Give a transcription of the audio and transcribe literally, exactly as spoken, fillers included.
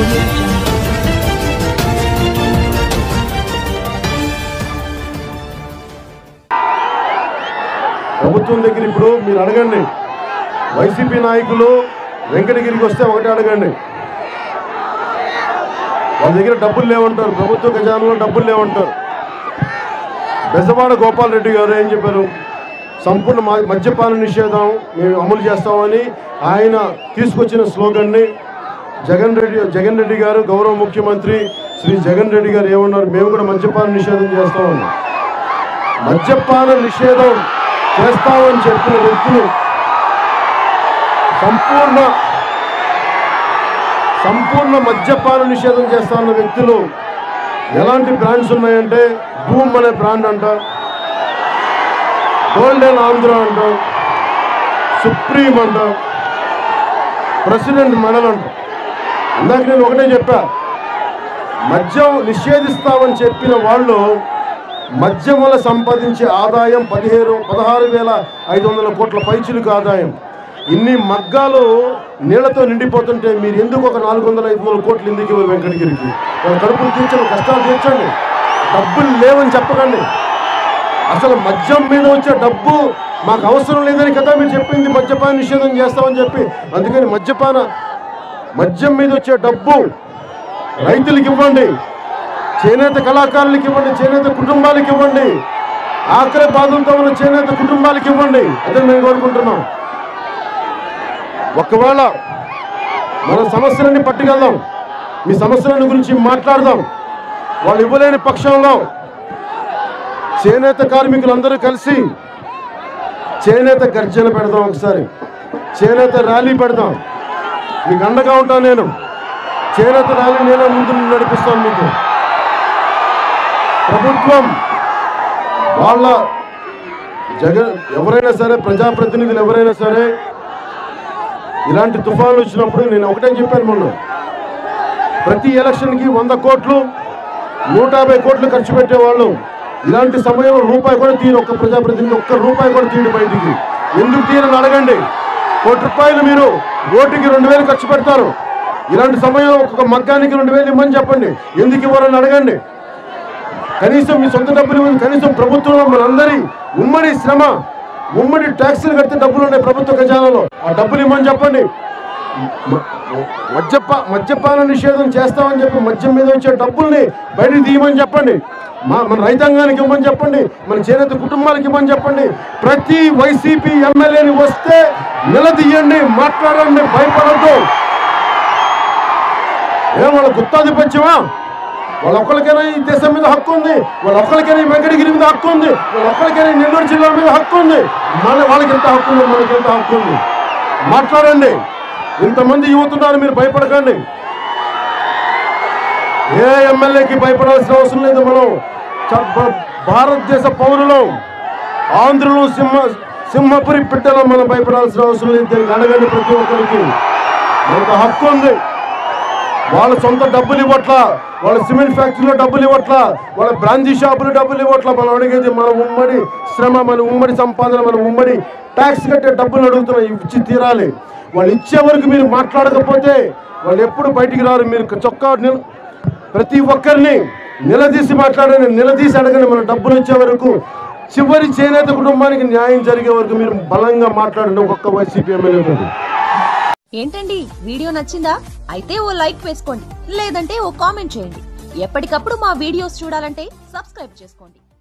ప్రభుత్వం దగ్గర ఇప్పుడు మీరు అడగండి, వైసీపీ నాయకులు వెంకటగిరికి వస్తే ఒకటే అడగండి, వాళ్ళ దగ్గర డబ్బులు లేవంటారు, ప్రభుత్వ ఖజానాలో డబ్బులు లేవంటారు. బెజవాడ గోపాల్ రెడ్డి గారు ఏం చెప్పారు? సంపూర్ణ మద్యపాన నిషేధం మేము అమలు చేస్తామని ఆయన తీసుకొచ్చిన స్లోగన్ని జగన్ రెడ్డి జగన్ రెడ్డి గారు గౌరవ ముఖ్యమంత్రి శ్రీ జగన్ రెడ్డి గారు ఏమన్నారు? మేము కూడా మద్యపాన నిషేధం చేస్తామని. మద్యపాన నిషేధం చేస్తామని చెప్పిన వ్యక్తులు సంపూర్ణ సంపూర్ణ మద్యపాన నిషేధం చేస్తామన్న వ్యక్తులు ఎలాంటి బ్రాండ్స్ ఉన్నాయంటే బూమ్ అనే బ్రాండ్ అంట, గోల్డెన్ ఆంధ్ర అంట, సుప్రీం అంట, ప్రెసిడెంట్ మెడల్ అంట. ఇందాక నేను ఒకటే చెప్పా, మద్యం నిషేధిస్తామని చెప్పిన వాళ్ళు మద్యం వల్ల సంపాదించే ఆదాయం పదిహేను పదహారు వేల ఐదు వందల కోట్ల పైచిలకు ఆదాయం. ఇన్ని మగ్గాలు నీళ్లతో నిండిపోతుంటే మీరు ఎందుకు ఒక నాలుగు వందల ఐదు వందల కోట్లు ఎందుకు ఇవ్వరు వెంకటగిరికి? వాళ్ళ కడుపులు తీర్చండి, కష్టాలు తీర్చండి, డబ్బులు లేవని చెప్పకండి. అసలు మద్యం మీద వచ్చే డబ్బు మాకు అవసరం లేదని కదా మీరు చెప్పింది, మద్యపాన నిషేధం చేస్తామని చెప్పి. అందుకని మద్యపాన మద్యం మీద వచ్చే డబ్బు రైతులకు ఇవ్వండి, చేనేత కళాకారులకు ఇవ్వండి, చేనేత కుటుంబాలకు ఇవ్వండి, ఆఖరి బాధలతో ఉన్న చేనేత కుటుంబాలకు ఇవ్వండి. అదే మేము కోరుకుంటున్నాం. ఒకవేళ మన సమస్యలన్నీ పట్టుకెళ్దాం, మీ సమస్యల గురించి మాట్లాడదాం. వాళ్ళు ఇవ్వలేని పక్షంలో చేనేత కార్మికులందరూ కలిసి చేనేత గర్జన పెడదాం, ఒకసారి చేనేత ర్యాలీ పెడదాం. మీకు అండగా ఉంటాను నేను. చేనేత ర్యాలీ నేనే ముందు నడిపిస్తాను. మీకు ప్రభుత్వం వాళ్ళ జగన్ ఎవరైనా సరే, ప్రజాప్రతినిధులు ఎవరైనా సరే, ఇలాంటి తుఫాన్లు వచ్చినప్పుడు నేను ఒకటే చెప్పాను మొన్న, ప్రతి ఎలక్షన్కి వంద కోట్లు నూట యాభై కోట్లు ఖర్చు పెట్టేవాళ్ళు ఇలాంటి సమయంలో రూపాయి కూడా తీరు, ఒక్క ప్రజాప్రతినిధి ఒక్క రూపాయి కూడా తీయడు బయటికి. ఎందుకు తీరని అడగండి. కోటి రూపాయలు మీరు ఓటుకి రెండు వేలు ఖర్చు పెడతారు, ఇలాంటి సమయంలో ఒక్కొక్క మగ్గానికి రెండు వేలు ఇవ్వమని చెప్పండి. ఎందుకు ఇవ్వాలని అడగండి. కనీసం మీ సొంత డబ్బులు ఇవ్వండి. కనీసం ప్రభుత్వంలో మనందరి ఉమ్మడి శ్రమ, ఉమ్మడి ట్యాక్సీలు కడితే డబ్బులు ఉన్నాయి ప్రభుత్వ ఖజానాలో, ఆ డబ్బులు ఇవ్వమని చెప్పండి. మద్యపా మద్యపాన నిషేధం చేస్తామని చెప్పి మద్యం మీద వచ్చే డబ్బుల్ని బయటకు తీయమని చెప్పండి. మా మన రైతాంగానికి ఇవ్వమని చెప్పండి, మన చేనేత కుటుంబాలకు ఇవ్వమని చెప్పండి. ప్రతి వైసీపీ ఎమ్మెల్యేని వస్తే నిలదీయండి, మాట్లాడండి, భయపడద్దు. ఏం వాళ్ళ గుత్తాధిపత్యమా? వాళ్ళ ఒక్కరికైనా ఈ దేశం మీద హక్కు ఉంది, వాళ్ళ ఒక్కరికైనా ఈ వెంకటగిరి మీద హక్కు ఉంది, వాళ్ళ ఒక్కరికైనా నెల్లూరు జిల్లా మీద హక్కు ఉంది. మన వాళ్ళకి ఎంత హక్కు ఉంది, మనకి ఎంత హక్కు ఉంది? మాట్లాడండి. ఇంతమంది యువతున్నారు, మీరు భయపడకండి. ఏ ఎమ్మెల్యేకి భయపడాల్సిన అవసరం లేదు. మనం భారతదేశ పౌరులం, ఆంధ్రులు, సింహ సింహపురి పిట్టలో మనం భయపడాల్సిన అవసరం లేదు. దీనికి అడగండి. ప్రతి ఒక్కరికి మనకు హక్కు ఉంది. వాళ్ళ సొంత డబ్బులు ఇవ్వట్లా, వాళ్ళ సిమెంట్ ఫ్యాక్టరీలో డబ్బులు ఇవ్వట్లా, వాళ్ళ బ్రాంచీ షాపులు డబ్బులు ఇవ్వట్లా. మనం అడిగేది మన ఉమ్మడి శ్రమ, మన ఉమ్మడి సంపాదన, మన ఉమ్మడి ట్యాక్స్ కట్టే డబ్బులు అడుగుతున్నాం, ఇచ్చి తీరాలి. వాళ్ళు ఇచ్చే వరకు మీరు మాట్లాడకపోతే వాళ్ళు ఎప్పుడు బయటికి రారు. మీరు చొక్కా ప్రతి ఒక్కరిని నిలదీసి మాట్లాడండి, నిలదీసి అడగండి. మన డబ్బులు వచ్చే వరకు, చివరి చేనేత కుటుంబానికి న్యాయం జరిగే వరకు మీరు బలంగా మాట్లాడండి. ఒక్కొక్క వైసీపీ ఎమ్మెల్యే. ఏంటండి, వీడియో నచ్చిందా? అయితే ఓ లైక్ వేసుకోండి, లేదంటే ఓ కామెంట్ చేయండి. ఎప్పటికప్పుడు మా వీడియోస్ చూడాలంటే సబ్స్క్రైబ్ చేసుకోండి.